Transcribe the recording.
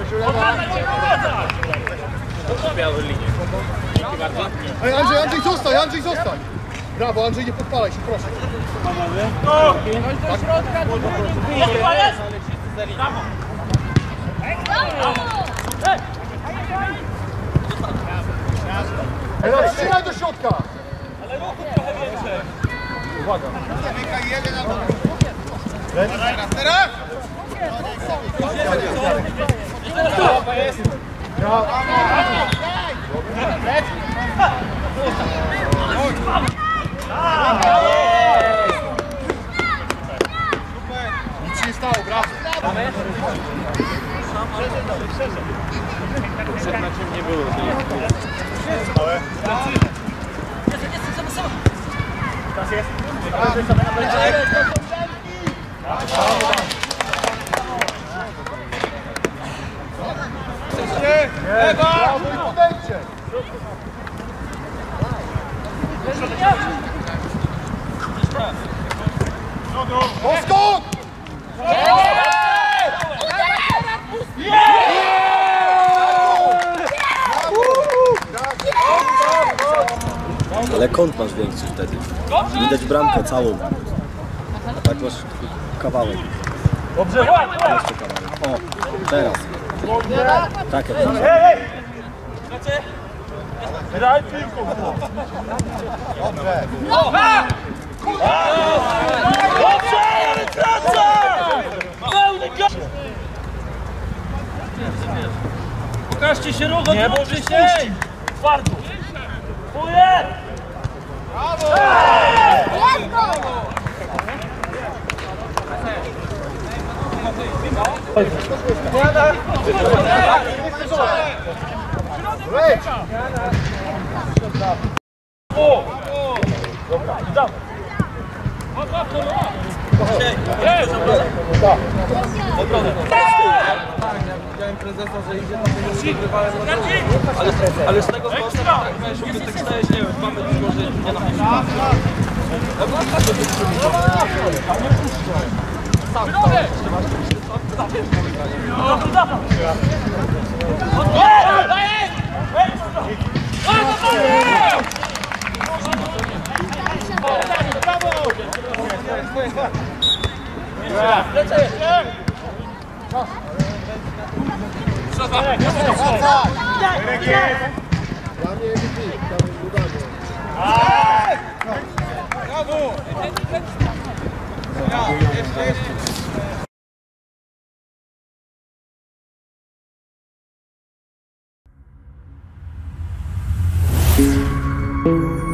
Ej, Andrzej, zostań! Brawo, Andrzej, nie podpalaj się, proszę. Do środka, do drugiej. Brawo! Ej, no, strzelaj do środka! Ale ruchu trochę więcej. Uwaga. Teraz! Nic się nie stało, brawo. Przed meczem nie było. Brawo i podejdźcie. Oskok! Ale kąt masz większy wtedy. Widać bramkę całą. A tak masz kawałek. Dobrze, Jeszcze kawałek. O, teraz. Tak jak Graj piłką. Dobrze. Dobrze, ale wraca! Pełny gość! Pokażcie się równo, nie może się! Twardo! Twoje! Leć! O! Dobra, dawaj! Widziałem prezesa, że idzie na tego, że wygrywałem ale z tego sposób, żeby tak stałeś, nie wiem, 2 metry może nie na piłkę. Dla mnie MVP, tam udanie. Brawo! Jeszcze.